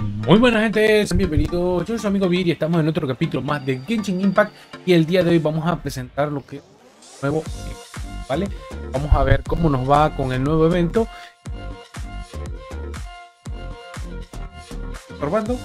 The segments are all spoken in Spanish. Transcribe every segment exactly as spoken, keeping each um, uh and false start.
Muy buena gente, sean bienvenidos. Yo soy su amigo Vir y estamos en otro capítulo más de Genshin Impact. Y el día de hoy vamos a presentar lo que es nuevo, ¿vale? Vamos a ver cómo nos va con el nuevo evento. Probando.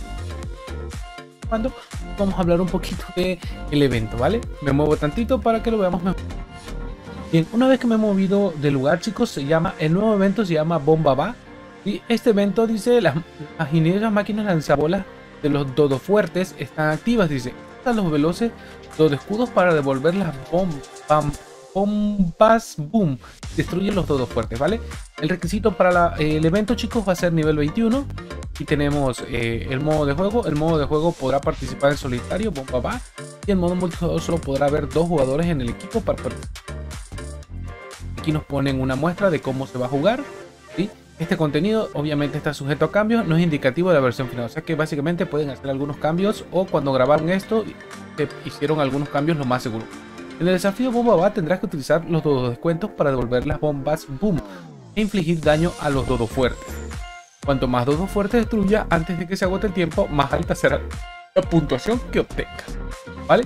Probando. Vamos a hablar un poquito del evento, ¿vale? Me muevo tantito para que lo veamos mejor. Bien, una vez que me he movido del lugar, chicos, se llama, el nuevo evento se llama Bomba Va. Y este evento dice, las, las ingenieras máquinas lanzabolas de los dodo fuertes están activas, dice. Usan los veloces dodo escudos para devolver las bom, bam, bombas boom. Destruye los dodo fuertes, ¿vale? El requisito para la, eh, el evento, chicos, va a ser nivel veintiuno. Y tenemos eh, el modo de juego. El modo de juego podrá participar en solitario, Bomba Va. Y el modo multijugador solo podrá haber dos jugadores en el equipo para participar. Aquí nos ponen una muestra de cómo se va a jugar, ¿sí? Este contenido obviamente está sujeto a cambios, no es indicativo de la versión final, o sea que básicamente pueden hacer algunos cambios o cuando grabaron esto se hicieron algunos cambios, lo más seguro. En el desafío Bomba Va tendrás que utilizar los dodo descuentos para devolver las bombas boom e infligir daño a los dodo fuertes. Cuanto más dodo fuertes destruya antes de que se agote el tiempo, más alta será la puntuación que obtengas, ¿vale?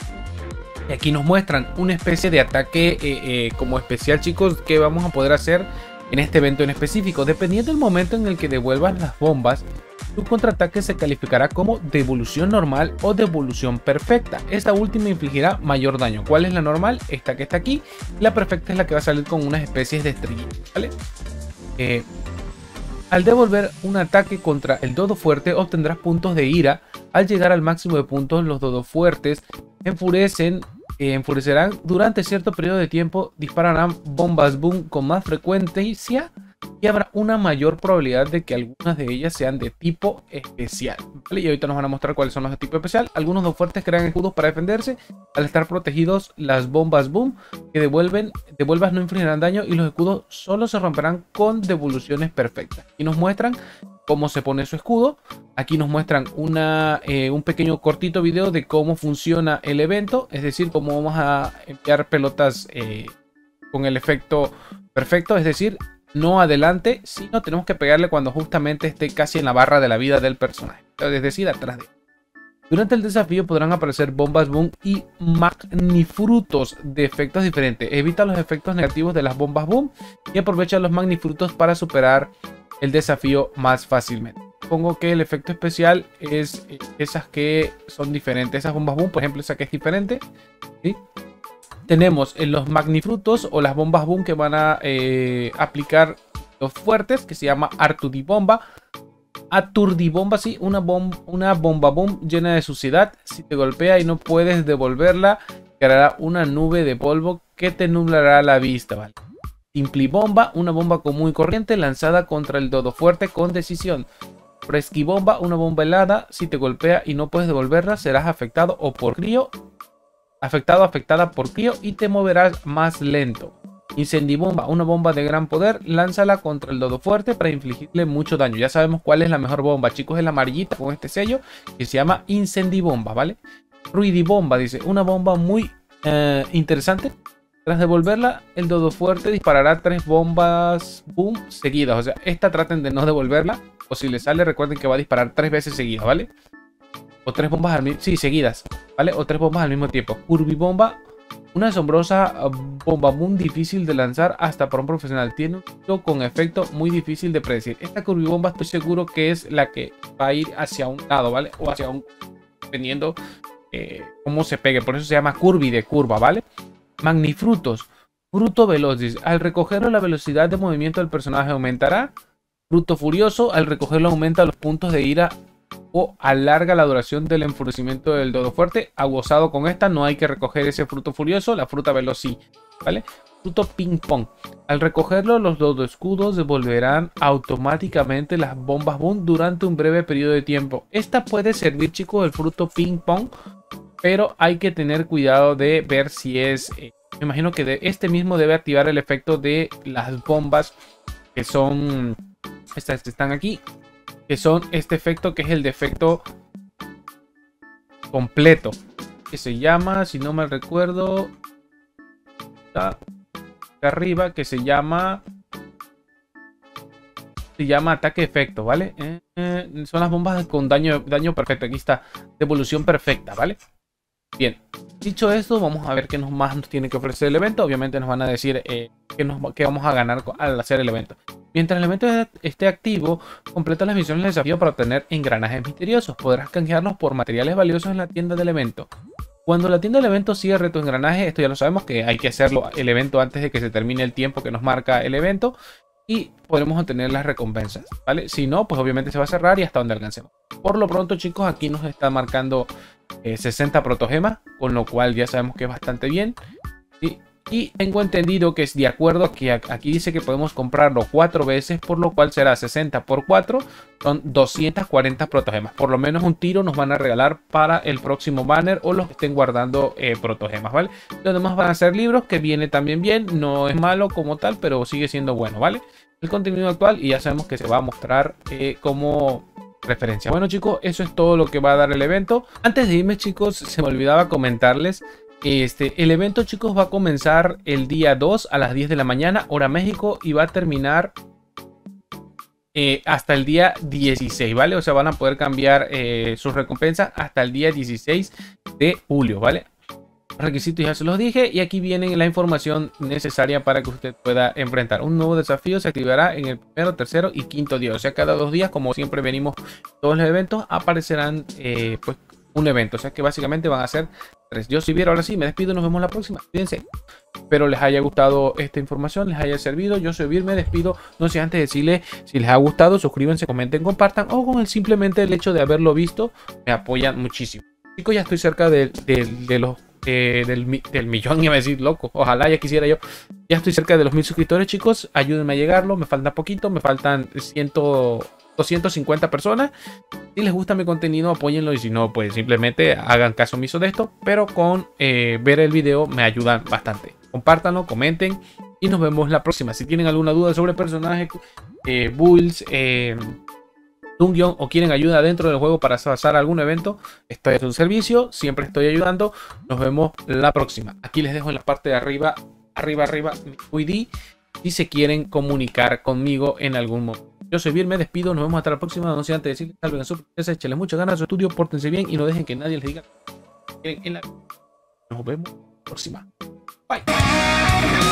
Y aquí nos muestran una especie de ataque eh, eh, como especial, chicos, que vamos a poder hacer en este evento en específico. Dependiendo del momento en el que devuelvas las bombas, tu contraataque se calificará como devolución normal o devolución perfecta. Esta última infligirá mayor daño. ¿Cuál es la normal? Esta que está aquí. La perfecta es la que va a salir con unas especies de estrellitas, ¿vale? Eh, al devolver un ataque contra el dodo fuerte, obtendrás puntos de ira. Al llegar al máximo de puntos, los dodo fuertes enfurecen Eh, enfurecerán durante cierto periodo de tiempo, dispararán bombas boom con más frecuencia y habrá una mayor probabilidad de que algunas de ellas sean de tipo especial, ¿vale? Y ahorita nos van a mostrar cuáles son los de tipo especial. Algunos dodo fuertes crean escudos para defenderse. Al estar protegidos, las bombas boom que devuelven devuelvas no infligirán daño y los escudos solo se romperán con devoluciones perfectas. Y nos muestran cómo se pone su escudo. Aquí nos muestran una, eh, un pequeño cortito video de cómo funciona el evento, es decir, cómo vamos a enviar pelotas eh, con el efecto perfecto, es decir, no adelante, sino tenemos que pegarle cuando justamente esté casi en la barra de la vida del personaje, es decir, atrás de él. Durante el desafío podrán aparecer bombas boom y magnifrutos de efectos diferentes. Evita los efectos negativos de las bombas boom y aprovecha los magnifrutos para superar el desafío más fácilmente. Supongo que el efecto especial es esas que son diferentes. Esas bombas boom, por ejemplo, esa que es diferente, ¿sí? Tenemos en los magnifrutos o las bombas boom que van a eh, aplicar los fuertes, que se llama Aturdibomba. Aturdibomba, sí, una, bom una bomba boom llena de suciedad. Si te golpea y no puedes devolverla, creará una nube de polvo que te nublará la vista, ¿vale? Simplibomba, una bomba común y corriente lanzada contra el dodo fuerte con decisión. Fresquibomba, una bomba helada. Si te golpea y no puedes devolverla, serás afectado o por crío. Afectado, afectada por crío y te moverás más lento. Incendibomba, una bomba de gran poder. Lánzala contra el dodo fuerte para infligirle mucho daño. Ya sabemos cuál es la mejor bomba, chicos, es la amarillita con este sello que se llama Incendibomba, ¿vale? Ruidibomba, dice, una bomba muy eh, interesante. Tras devolverla, el dodo fuerte disparará tres bombas boom seguidas. O sea, esta traten de no devolverla. O si le sale, recuerden que va a disparar tres veces seguidas, ¿vale? O tres bombas al mismo... Sí, seguidas, ¿vale? O tres bombas al mismo tiempo. Curvibomba, una asombrosa bomba boom difícil de lanzar hasta para un profesional. Tiene un tiro con efecto muy difícil de predecir. Esta curvibomba estoy seguro que es la que va a ir hacia un lado, ¿vale? O hacia un... dependiendo eh, cómo se pegue. Por eso se llama curvi de curva, ¿vale? Magnifrutos, fruto veloz, dice, al recogerlo la velocidad de movimiento del personaje aumentará. Fruto furioso, al recogerlo aumenta los puntos de ira o alarga la duración del enfurecimiento del dodo fuerte. Aguzado con esta, no hay que recoger ese fruto furioso, la fruta veloz sí, ¿vale? Fruto ping pong, al recogerlo los dodo escudos devolverán automáticamente las bombas boom durante un breve periodo de tiempo. Esta puede servir, chicos, el fruto ping pong, pero hay que tener cuidado de ver si es... Eh, me imagino que de este mismo debe activar el efecto de las bombas que son... Estas que están aquí. Que son este efecto que es el defecto completo. Que se llama, si no mal recuerdo... Está arriba, que se llama... se llama ataque efecto, ¿vale? Eh, eh, son las bombas con daño, daño perfecto. Aquí está, devolución perfecta, ¿vale? Bien, dicho esto, vamos a ver qué nos más nos tiene que ofrecer el evento. Obviamente nos van a decir eh, qué, nos, qué vamos a ganar al hacer el evento. Mientras el evento esté activo, completa las misiones de desafío para obtener engranajes misteriosos. Podrás canjearlos por materiales valiosos en la tienda del evento. Cuando la tienda del evento cierre tu engranaje, esto ya lo sabemos que hay que hacerlo el evento antes de que se termine el tiempo que nos marca el evento. Y podremos obtener las recompensas, ¿vale? Si no, pues obviamente se va a cerrar y hasta donde alcancemos. Por lo pronto, chicos, aquí nos está marcando eh, sesenta protogemas, con lo cual ya sabemos que es bastante bien. ¿Sí? Y tengo entendido que es de acuerdo que aquí dice que podemos comprarlo cuatro veces, por lo cual será sesenta por cuatro, son doscientas cuarenta protogemas. Por lo menos un tiro nos van a regalar para el próximo banner o los que estén guardando eh, protogemas, ¿vale? Los demás van a ser libros, que viene también bien, no es malo como tal, pero sigue siendo bueno, ¿vale? El contenido actual y ya sabemos que se va a mostrar eh, como referencia. Bueno, chicos, eso es todo lo que va a dar el evento. Antes de irme, chicos, se me olvidaba comentarles. Este, el evento, chicos, va a comenzar el día dos a las diez de la mañana, hora México, y va a terminar eh, hasta el día dieciséis, ¿vale? O sea, van a poder cambiar eh, sus recompensas hasta el día dieciséis de julio, ¿vale? Los requisitos ya se los dije y aquí viene la información necesaria para que usted pueda enfrentar. Un nuevo desafío se activará en el primero, tercero y quinto día. O sea, cada dos días, como siempre venimos todos los eventos, aparecerán eh, pues un evento. O sea que básicamente van a ser tres. Yo si viera, ahora sí, me despido, nos vemos la próxima. Cuídense. Espero les haya gustado esta información, les haya servido. Yo soy Vir, me despido. No sé, antes de decirles si les ha gustado, suscríbanse, comenten, compartan. O con el simplemente el hecho de haberlo visto, me apoyan muchísimo. Chicos, ya estoy cerca de, de, de los Eh, del, del millón, iba a decir, loco, ojalá ya quisiera yo. Ya estoy cerca de los mil suscriptores, chicos, ayúdenme a llegarlo, me falta poquito, me faltan cien, doscientas cincuenta personas. Si les gusta mi contenido, apóyenlo, y si no, pues simplemente hagan caso omiso de esto, pero con eh, ver el video me ayudan bastante. Compártanlo, comenten y nos vemos la próxima. Si tienen alguna duda sobre personajes, eh, builds, eh, dungeon o quieren ayuda dentro del juego para pasar algún evento, estoy a su servicio, siempre estoy ayudando. Nos vemos la próxima. Aquí les dejo en la parte de arriba, arriba, arriba, mi I D, si se quieren comunicar conmigo en algún momento. Yo soy Vir, me despido, nos vemos hasta la próxima. No sé, antes de decirles, salven a su princesa, échenle muchas ganas a su estudio, pórtense bien y no dejen que nadie les diga en la... Nos vemos la próxima. Bye.